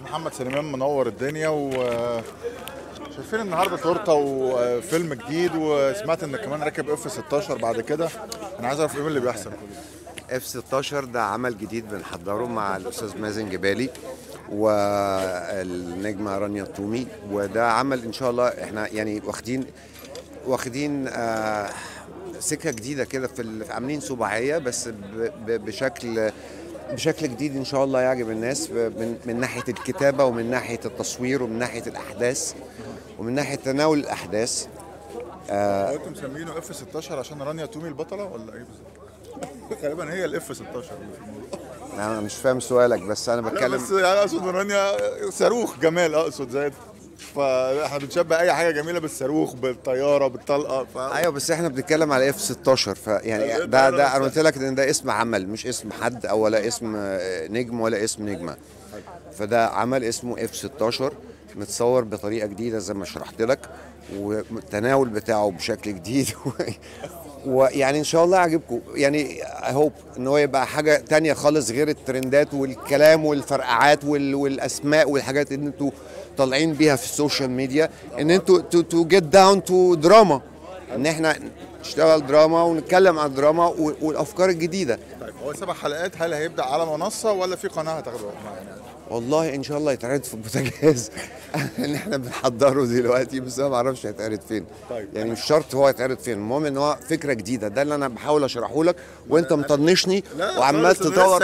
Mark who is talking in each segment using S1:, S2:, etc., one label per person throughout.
S1: محمد سليمان منور الدنيا وشايفين النهارده تورته وفيلم جديد، وسمعت انك كمان راكب اف 16 بعد كده. انا عايز اعرف ايه اللي بيحصل.
S2: اف 16 ده عمل جديد بنحضره مع الاستاذ مازن جبالي والنجمه رانيا الطومي، وده عمل ان شاء الله احنا يعني واخدين سكه جديده كده عاملين سباعيه بس بشكل جديد ان شاء الله يعجب الناس من ناحيه الكتابه ومن ناحيه التصوير ومن ناحيه الاحداث ومن ناحيه تناول الاحداث.
S1: هو انتوا مسمينه اف 16 عشان رانيا تومي البطله ولا ايه بالظبط؟ غالبا هي الاف 16 اللي في الموضوع.
S2: انا مش فاهم سؤالك، بس انا بتكلم.
S1: بس يعني اقصد رانيا صاروخ جمال، اقصد زي فاحنا بنشبه اي حاجه جميله بالصاروخ بالطياره بالطلقه
S2: ايوه بس احنا بنتكلم على اف 16، فيعني ده انا قلت لك ان ده اسم عمل مش اسم حد او ولا اسم نجم ولا اسم نجمه. فده عمل اسمه اف 16 متصور بطريقه جديده زي ما شرحت لك، والتناول بتاعه بشكل جديد ويعني ان شاء الله يعجبكم. يعني هوب ان هو يبقى حاجه تانية خالص غير الترندات والكلام والفرقعات والاسماء والحاجات اللي انتوا طالعين بيها في السوشيال ميديا، ان انتوا تو جيت داون تو دراما، ان احنا نشتغل دراما ونتكلم عن الدراما والافكار الجديده.
S1: طيب هو 7 حلقات، هل هيبدا على منصه ولا في قناه هتاخده معانا؟
S2: والله ان شاء الله يتعرض في البوتاجاز ان احنا بنحضره دلوقتي، بس انا ما اعرفش هيتعرض فين.
S1: طيب
S2: يعني مش شرط هو يتعرض فين، المهم ان هو فكره جديده، ده اللي انا بحاول اشرحه لك وانت مطنشني وعمال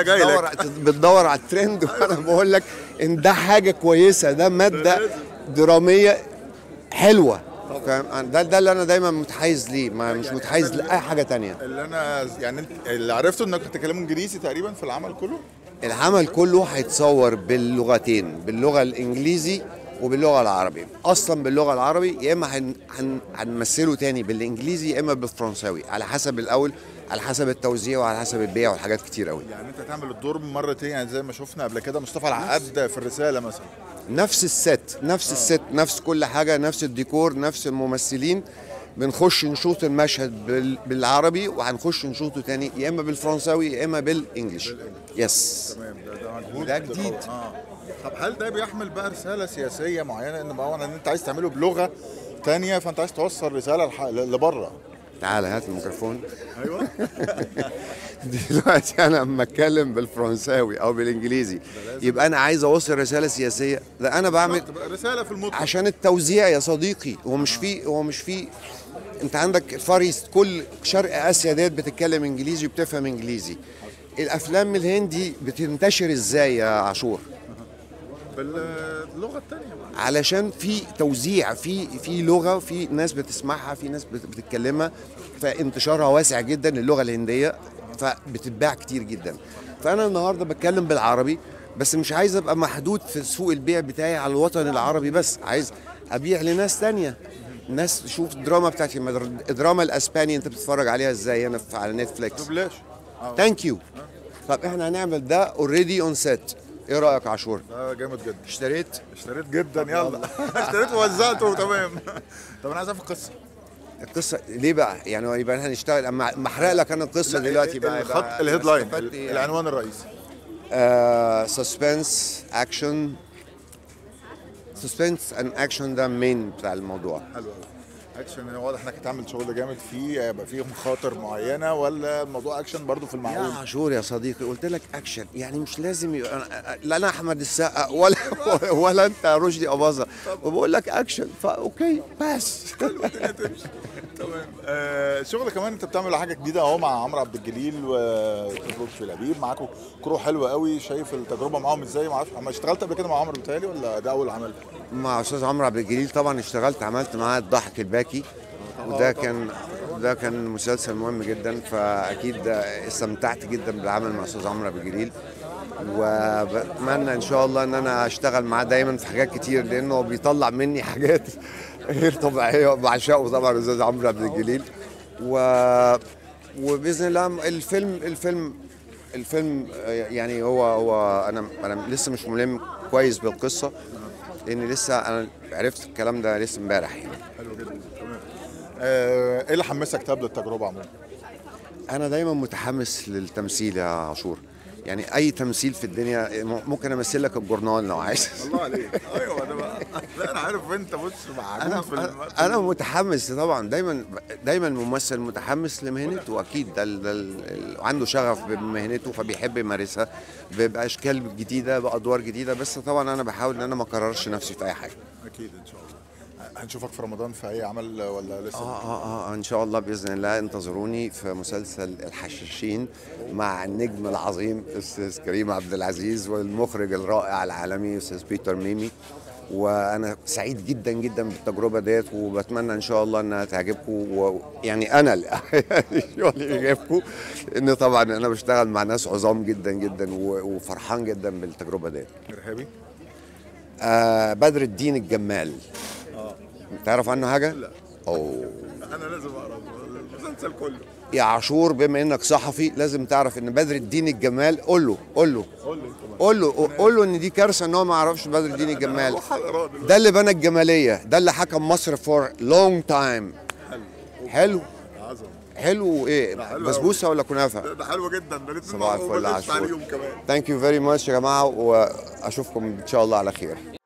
S2: بتدور على الترند وانا بقول لك ان ده حاجه كويسه، ده ماده دراميه حلوه. فاهم؟ ده اللي انا دايما متحيز ليه، مش متحيز لاي حاجه تانية.
S1: اللي انا يعني اللي عرفته انك بتتكلموا انجليزي تقريبا في العمل كله.
S2: العمل كله هيتصور باللغتين، باللغه الانجليزي وباللغه العربي. اصلا باللغه العربي، يا اما هنمثله تاني بالانجليزي يا اما بالفرنساوي، على حسب الاول، على حسب التوزيع وعلى حسب البيع والحاجات كتير قوي.
S1: يعني انت تعمل الدور مرتين، يعني زي ما شفنا قبل كده مصطفى العقاد في الرساله مثلا.
S2: نفس الست نفس كل حاجه، نفس الديكور، نفس الممثلين. بنخش نشوط المشهد بالعربي وهنخش نشوطه تاني يا اما بالفرنساوي يا اما بالانجلش. يس
S1: تمام. ده مجهود،
S2: ده جديد.
S1: طب هل ده بيحمل بقى رساله سياسيه معينه، ان بقى ان انت عايز تعمله بلغه تانية فانت عايز توصل رساله لبره؟
S2: تعال هات الميكروفون.
S1: ايوه.
S2: دلوقتي انا لما اتكلم بالفرنساوي او بالانجليزي يبقى انا عايز اوصل رساله سياسيه؟ ده انا بعمل
S1: رساله في المطلق
S2: عشان التوزيع يا صديقي. هو مش في انت عندك فاريست، كل شرق اسيا ديت بتتكلم انجليزي وبتفهم انجليزي. الافلام الهندي بتنتشر ازاي يا عاشور؟
S1: باللغه الثانيه،
S2: علشان في توزيع، في لغه، في ناس بتسمعها، في ناس بتتكلمها، فانتشارها واسع جدا. اللغه الهنديه فبتتباع كتير جدا. فانا النهارده بتكلم بالعربي، بس مش عايز ابقى محدود في سوق البيع بتاعي على الوطن العربي بس، عايز ابيع لناس تانية. الناس تشوف الدراما بتاعتي، الدراما الاسباني انت بتتفرج عليها ازاي هنا على نتفليكس؟
S1: بلاش.
S2: ثانك يو. طب احنا هنعمل ده اوريدي اون سيت. ايه رايك يا عاشور؟
S1: ده جامد جدا.
S2: اشتريت
S1: جدا، يلا. اشتريت ووزعته تمام. طب انا عايز اعرف
S2: القصه ليه بقى؟ يعني يبقى هنشتغل اما احرق لك انا القصه دلوقتي بقى.
S1: الخط الهيد لاين، العنوان الرئيسي.
S2: سسبنس اكشن. سسبنس اند اكشن ده المين بتاع الموضوع.
S1: حلو قوي. اكشن، واضح انك هتعمل شغل جامد فيه، يبقى فيه مخاطر معينه ولا الموضوع اكشن برضو في المعقول؟
S2: يا عاشور يا صديقي، قلت لك اكشن، يعني مش لازم يبقى لا انا احمد السقا ولا انت رشدي اباظه، وبقول لك اكشن فاوكي بس.
S1: الدنيا تمشي. تمام. شغل كمان انت بتعمل حاجه جديده اهو مع عمرو عبد الجليل وتجربه في لبيب، معاكم كرو حلوه قوي. شايف التجربه معاهم ازاي؟ ما اعرفش، اشتغلت قبل كده مع عمرو بتهيألي ولا ده اول عمل؟
S2: مع استاذ عمرو عبد الجليل طبعا اشتغلت، عملت معاه الضحك الباكي، وده كان مسلسل مهم جدا، فاكيد استمتعت جدا بالعمل مع استاذ عمرو عبد الجليل، وبتمنى ان شاء الله ان انا اشتغل معاه دايما في حاجات كتير، لانه بيطلع مني حاجات غير طبيعيه. بعشقه طبعا الاستاذ عمرو عبد الجليل. وباذن الله الفيلم يعني هو انا لسه مش ملم كويس بالقصه، لان لسه انا عرفت الكلام ده لسه امبارح يعني.
S1: حلو جدا. تمام. ايه اللي حمسك تبدا التجربه عموما؟
S2: انا دايما متحمس للتمثيل يا عاشور، يعني اي تمثيل في الدنيا ممكن امثل لك الجورنال لو عايز.
S1: الله عليك. ايوه انا بقى، لا انا عارف انت بص معجون في
S2: انا متحمس طبعا، دايما الممثل متحمس لمهنته، واكيد عنده شغف بمهنته فبيحب يمارسها باشكال جديده بادوار جديده، بس طبعا انا بحاول ان انا ما اكررش نفسي في اي حاجه.
S1: اكيد ان شاء الله. هنشوفك في رمضان في اي عمل ولا لسه؟
S2: ان شاء الله باذن الله، انتظروني في مسلسل الحشاشين مع النجم العظيم استاذ كريم عبد العزيز والمخرج الرائع العالمي استاذ بيتر ميمي. وانا سعيد جدا جدا بالتجربه ديت، وبتمنى ان شاء الله انها تعجبكم، ويعني انا الشغل يعجبكم، ان طبعا انا بشتغل مع ناس عظام جدا جدا وفرحان جدا بالتجربه ديت.
S1: ارهابي؟
S2: بدر الدين الجمال. تعرف عنه حاجه؟
S1: لا.
S2: اوه
S1: انا لازم اقرا المسلسل كله.
S2: يا عاشور، بما انك صحفي لازم تعرف ان بدر الدين الجمال، قول له ان دي كارثه ان هو ما يعرفش بدر الدين الجمال. ده اللي بنى الجماليه، ده اللي حكم مصر فور لونج تايم. حلو حلو. ايه بسبوسه ولا كنافه؟
S1: ده حلو جدا، ده
S2: صباح الفل يا عاشور. ثانك يو فيري ماتش يا جماعه، واشوفكم ان شاء الله على خير.